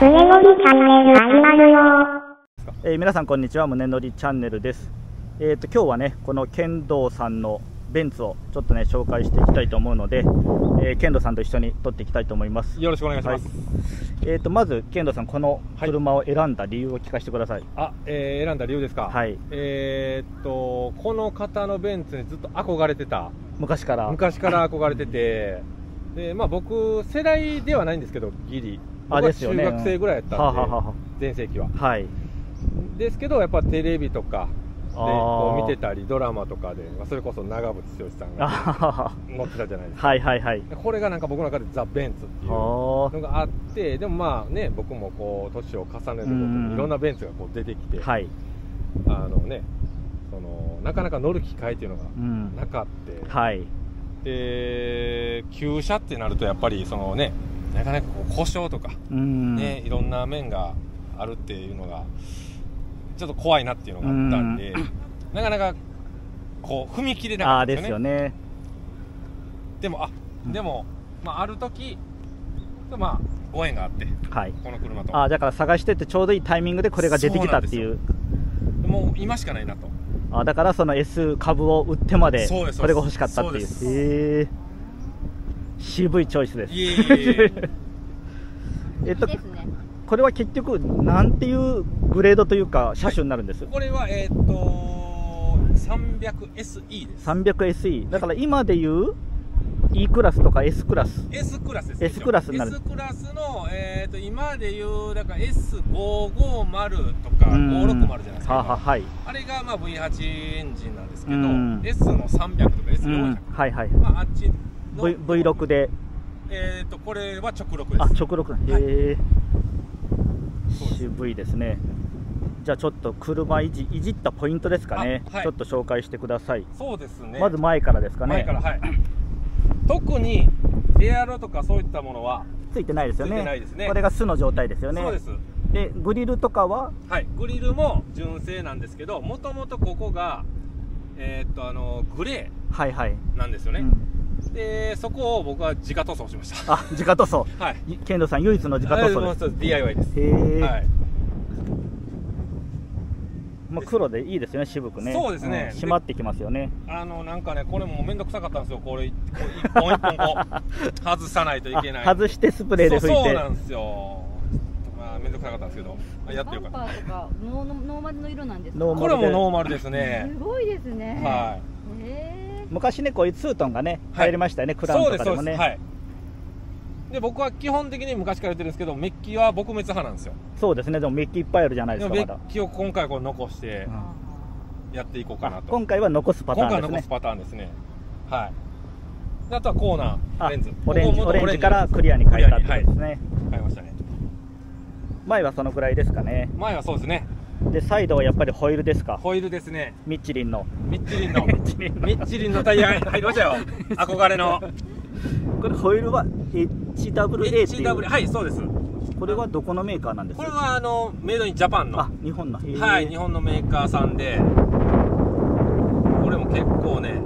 胸のりチャンネル始まるよ。 皆さんこんにちは、胸のりチャンネルです。今日はね、この剣道さんのベンツをちょっとね紹介していきたいと思うので、剣道さんと一緒に撮っていきたいと思います。 よろしくお願いします。 はい、まず剣道さん、この車を選んだ理由を聞かせてください。 選んだ理由ですか。 はい。 この方のベンツにずっと憧れてた。昔から憧れてて、で僕世代ではないんですけど、ギリ僕は中学生ぐらいやったんで、全盛期は。はい。ですけどやっぱテレビとかでこう見てたり、ドラマとかで、それこそ長渕剛さんが乗ってたじゃないですか。はいはいはい。これがなんか僕の中でザ・ベンツっていうのがあって、でも僕もこう年を重ねるごとにいろんなベンツがこう出てきて、はい、なかなか乗る機会っていうのがなかった。はい。で旧車ってなるとやっぱりなかなかこう故障とかね、いろんな面があるっていうのがちょっと怖いなっていうのがあったんで、なかなかこう踏み切れなかったんですよね。でもある時ご縁があって、はい、この車とだから探しててちょうどいいタイミングでこれが出てきたっていう。 もう今しかないなと。 だからその S 株を売ってまでこれが欲しかったっていう。渋いチョイスです。これは結局なんていうグレードというか車種になるんです。 これは300SE です。 300SE だから今でいう E クラスとか S クラス。 S クラスです。 S クラスになる。 S クラスの今でいうだから S550 とか560じゃないですか。はい。あれがV8 エンジンなんですけど、S の300とか S400。はいはい。あっちの V6 でこれは直録です。 直録。へえ。渋いですね。じゃあちょっと車いじったポイントですかね、ちょっと紹介してください。 そうですね。 まず前からですかね。 前から、はい。特にエアロとかそういったものはついてないですよね。 ついてないですね。 これが素の状態ですよね。 そうです。 でグリルとかは、 はい、グリルも純正なんですけど、もともとここがグレーなんですよね。でそこを僕は自家塗装しました。 自家塗装。はい。剣道さん唯一の自家塗装です。 DIY です。へえ。はい。 黒でいいですよね、渋くね。 そうですね。 締まってきますよね。 なんかね、これも面倒くさかったんですよ。これ一本一本こう外さないといけない。 外してスプレーで拭いて。 そうなんですよ。面倒くさかったんですけど、やってよかった。 バンパーとかノーマルの色なんですか。 これもノーマルですね。 すごいですね。はい。 昔ね、こういうツートンがね入りましたよね、クラウンとかでもね。はい。で僕は基本的に昔から言ってるんですけど、メッキは撲滅派なんですよ。 そうですね。でもメッキいっぱいあるじゃないですか。 メッキを今回こう残してやっていこうかなと。 今回は残すパターンですね。 今回は残すパターンですね。はい。あとはコーナーレンズ、 オレンジからクリアに変えたってことですね。 変えましたね。 前はそのぐらいですかね。 前はそうですね。 でサイドはやっぱりホイールですか。 ホイールですね。 ミッチリンのタイヤ入りましたよ。憧れの。 これホイールは HWA っていう。 HW、はい、そうです。 これはどこのメーカーなんですか。 これはメイドインジャパンの。 日本の。 はい、日本のメーカーさんで、これも結構ね、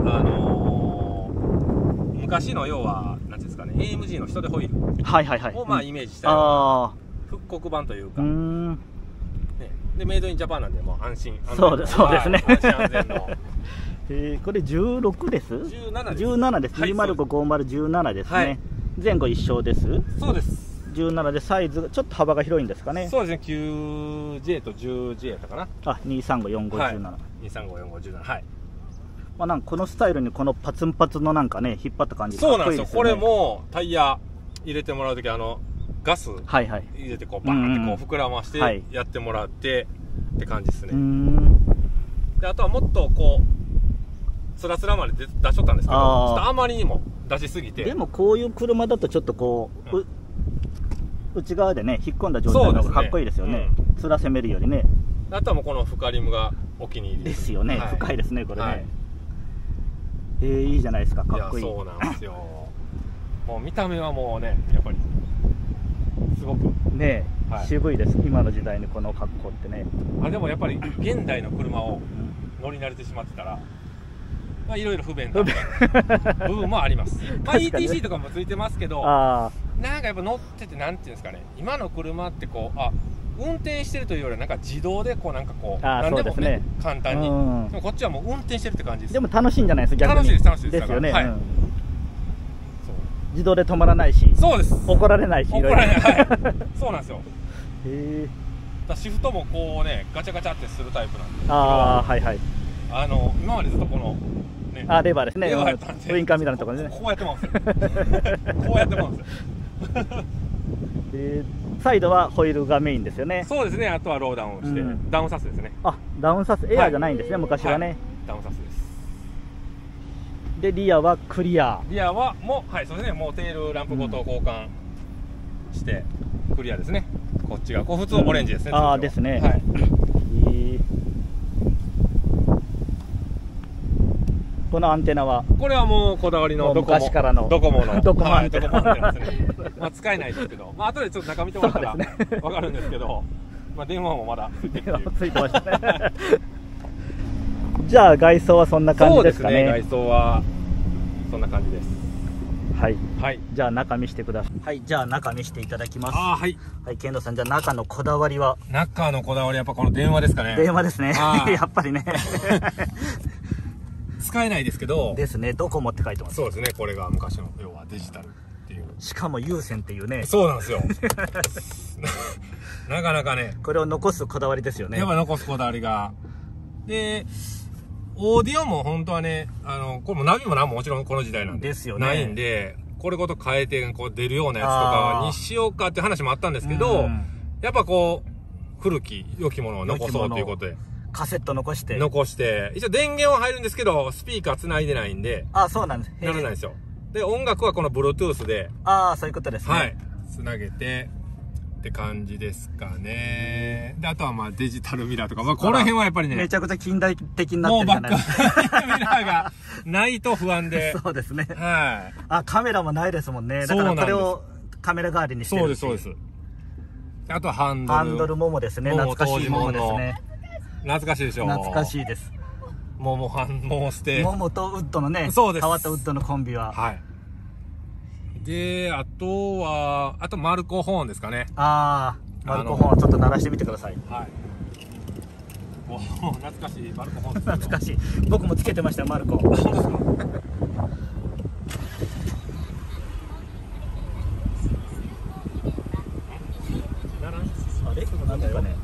昔の要はなんていうんですかね、AMG の人手ホイールをイメージしたような復刻版というか。でメイドインジャパンなんでもう安心。 そうですね。 安心安全の。 これ16です。17です。2055017ですね。前後一緒です。 そうです。 17でサイズちょっと幅が広いんですかね。 そうですね。9J と 10J やったかな。 2354517。 2354517。はい。 なんかこのスタイルにこのパツンパツのなんかね引っ張った感じ。 そうなんですよ。これもタイヤ入れてもらうときガス入れてこうバーンってこう膨らましてやってもらってって感じですね。であとはもっとこうスラスラまで出しとったんですけど、ちょっとあまりにも出しすぎて。 でもこういう車だとちょっとこう内側でね引っ込んだ状態の方がかっこいいですよね。つら攻めるよりね。 あとはもうこの深リムがお気に入りですよね。深いですねこれね。いいじゃないですか、かっこいい。 そうなんですよ。もう見た目はもうね、やっぱりすごくね渋いです。今の時代にこの格好ってね。 でもやっぱり現代の車を乗り慣れてしまってたらいろいろ不便な部分もあります。ETC とかもついてますけど、 なんかやっぱ乗っててなんていうんですかね、今の車ってこう運転してるというよりはなんか自動でこうなんかこう何でもね簡単に、でもこっちはもう運転してるって感じです。 でも楽しいんじゃないですか、逆に。 楽しいですですよね。 はい、 そう自動で止まらないし、 そうです、 怒られないし、 怒られない、はい、そうなんですよ。 へえ。 シフトもこうねガチャガチャってするタイプなんですけど、 はいはい、 今までずっとこのねレバーですね、 レバーやったんでウインカーみたいなところでね、 こうやってますよこうやってますよサイドはホイールがメインですよね。 そうですね。あとはローダウンをして、ダウンサスですね。 ダウンサス、エアーじゃないんですね、昔はね。 ダウンサスです。 でリアはクリア。 リアはもうそうですね、もうテールランプごと交換してクリアですね。こっちが普通オレンジですね。 ですね。 はい。 このアンテナは、 これはもうこだわりの昔からのドコモのドコモアンテナですね。使えないですけど、後でちょっと中見てもらったら分かるんですけど、電話もまだついてましたね。じゃあ外装はそんな感じですかね。 外装はそんな感じです。 はい。じゃあ中見せてください。はい、じゃあ中見せていただきます。はい。はい、健人さん、じゃあ中のこだわりは？ 中のこだわりやっぱこの電話ですかね。 電話ですね。やっぱりね。 使えないですけど。 ですね。ドコモって書いてます。 そうですね。これが昔の要はデジタルっていう。 しかも有線っていうね。 そうなんですよ。なかなかね。 これを残すこだわりですよね。 やっぱ残すこだわりが。で、オーディオも本当はね、これもナビも何ももちろんこの時代なんで。 ですよね。 ないんで、これごと変えてこう出るようなやつとかにしようかって話もあったんですけど、やっぱこう、古き良きものを残そうということで。 カセット残して。 一応電源は入るんですけど、スピーカー繋いでないんで。 そうなんです。 ならないんですよ。で、音楽はこの Bluetooth で。 そういうことですね。 はい。繋げて、って感じですかね。で、あとはデジタルミラーとか、この辺はやっぱりね。 めちゃくちゃ近代的になってるじゃないですか。 もうバックミラーがないと不安で。 そうですね。 はい。 カメラもないですもんね。だからこれをカメラ代わりにしてる。 そうです。あとはハンドル。 ハンドルももですね。懐かしいももですね。 懐かしいでしょ。 懐かしいです。 も捨て。 ももとウッドのね。 そうです。 変わったウッドのコンビは。 はい。で、あとマルコホーンですかね。 マルコホーンちょっと鳴らしてみてください。 はい。もう懐かしいマルコホーンです。 懐かしい。僕もつけてましたマルコ。 本当ですか。 なんだかね。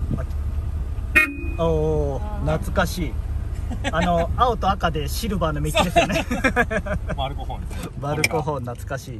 懐かしい。青と赤でシルバーのミッキーですよね。 マルコホーンですね。 マルコホーン懐かしい。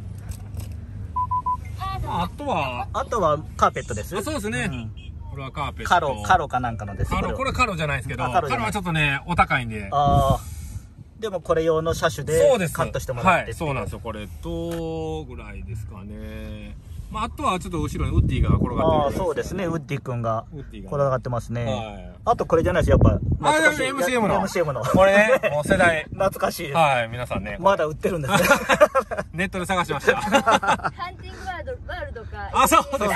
あとはカーペットです。 そうですね。これはカーペット。 カロかなんかのです。 これカロじゃないですけど、カロはちょっとね、お高いんで。 でもこれ用の車種でカットしてもらって。 はい、そうなんですよ。これとぐらいですかね。あとはちょっと後ろにウッディが転がってる。そうですね。 ウッディ君が転がってますね。あとこれじゃないです、やっぱ。MCM の。 これね、もう世代。 懐かしい。 はい、皆さんね。 まだ売ってるんですね。 ネットで探しました。 ハンティングワールドか。 そうです。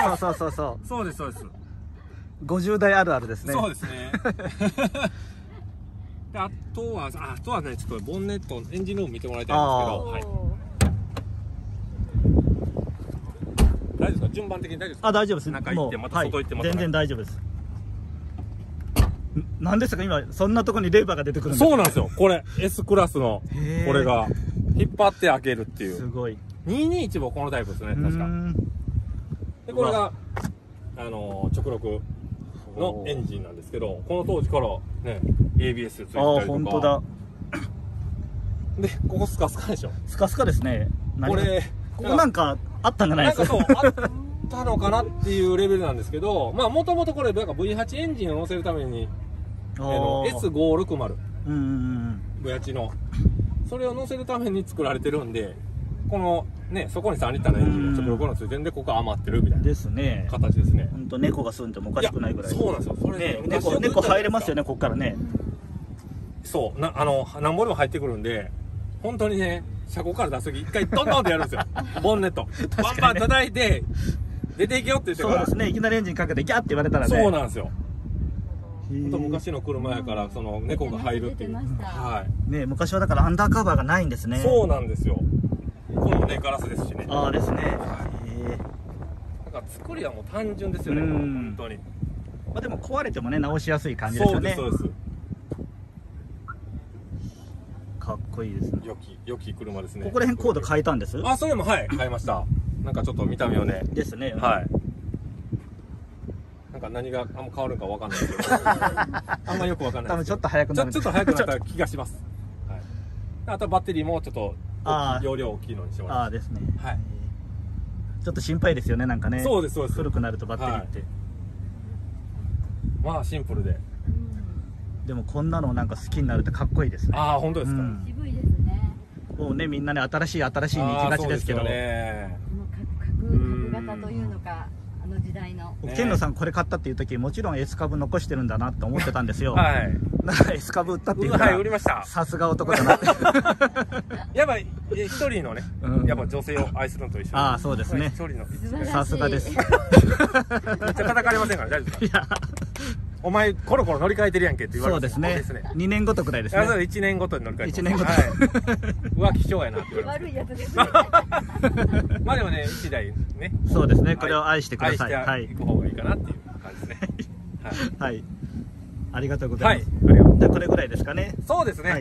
そうです。50代あるあるですね。 そうですね。あとはね、ちょっとボンネット、エンジンルーム見てもらいたいんですけど。大丈夫ですか？順番的に大丈夫ですか？ 大丈夫です。 中行ってまた外行ってまた。 全然大丈夫です。何ですか今そんなところにレバーが出てくるんですか？ そうなんですよ。これ S クラスのこれが引っ張って開けるっていう。 すごい。 221もこのタイプですね、確か。でこれが直録のエンジンなんですけど、この当時からね ABS ついてたりとか。 本当だ。 でここスカスカでしょ。 スカスカですね。 これここなんかあったんじゃないですか。 なんかそうあったのかなっていうレベルなんですけど、もともとこれなんか V8 エンジンを乗せるためにS560 V8 のそれを乗せるために作られてるんで、このねそこに3リッターのエンジンが直録のついてるんで、ここ余ってるみたいなですね。 形ですね。 本当猫が住んでもおかしくないぐらい。 そうなんですよ。それね猫入れますよね、ここからね。 そうなんぼでも入ってくるんで、本当にね。車庫から出すとき一回ドンドンってやるんですよ。ボンネットバンバン叩いて出ていけよって言ってから。 そうですね。いきなりエンジンかけてギャッって言われたらね。 そうなんですよ。本当昔の車やからその猫が入るっていう。はいね、昔はだからアンダーカバーがないんですね。 そうなんですよ。このねガラスですしね。 ですね。 なんか作りはもう単純ですよね、本当に。 まあでも壊れてもね直しやすい感じですよね。 そうですそうです。 かっこいいですね。 良き車ですね。 ここら辺コード変えたんです？ あ、それもはい変えました。なんかちょっと見た目をね。 ですね。 はい。なんか何があんま変わるかわかんないですけど、あんまよくわかんないですけど。 多分ちょっと早くなる。 ちょっと早くなった気がします。はい。あとバッテリーもちょっと容量大きいのにしてもらって。 ああですね。 はい。 ちょっと心配ですよね、なんかね。 そうですそうです。 古くなるとバッテリーって。 まあシンプルで。 でもこんなのなんか好きになるってかっこいいですね。 ああ本当ですか。 渋いですね。 もうねみんなね新しいに行きがちですけど。 角型というのか。時代の健野さんこれ買ったっていう時もちろん S 株残してるんだなって思ってたんですよ。 はい。 だから S 株売ったっていうから、 売りました。 さすが男だなって。 やっぱ一人のね、やっぱ女性を愛するのと一緒。 ああそうですね。 一人のさすがです。 めっちゃ叩かれませんから大丈夫ですか。お前コロコロ乗り換えてるやんけって言われて。 そうですね。2年ごとくらいですね。 1年ごとに乗り換えて。 1年ごと。 浮気性やなって言われて。 悪いやつですね。 まあでもね1台ね。 そうですね。これを愛してください。 はい。行く方がいいかなっていう感じですね。 はい。ありがとうございます。じゃあこれぐらいですかね。 そうですね。はい。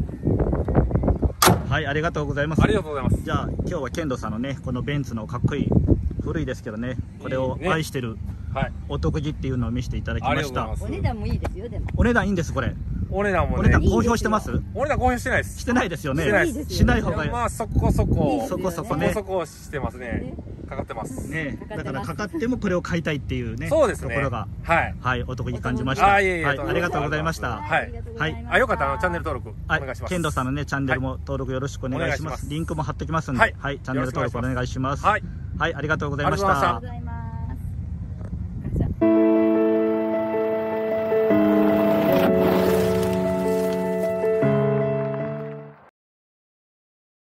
はい、ありがとうございます。 ありがとうございます。 じゃあ今日は健人さんのねこのベンツのかっこいい古いですけどねこれを愛してるお得意っていうのを見せていただきました。 お値段もいいですよ。でもお値段いいんですこれ。 お値段もね。 お値段公表してます？ お値段公表してないです。 してないですよね。 しない方が。 まあそこそこね。 そこしてますね。かかってますね。だからかかってもこれを買いたいっていうね。 そうですね。 ところがはいお得に感じました。 はい。 ありがとうございました。 はい。あよかったらチャンネル登録お願いします。 健人さんのねチャンネルも登録よろしくお願いします。リンクも貼ってきますんで、はいチャンネル登録お願いします。はいありがとうございました。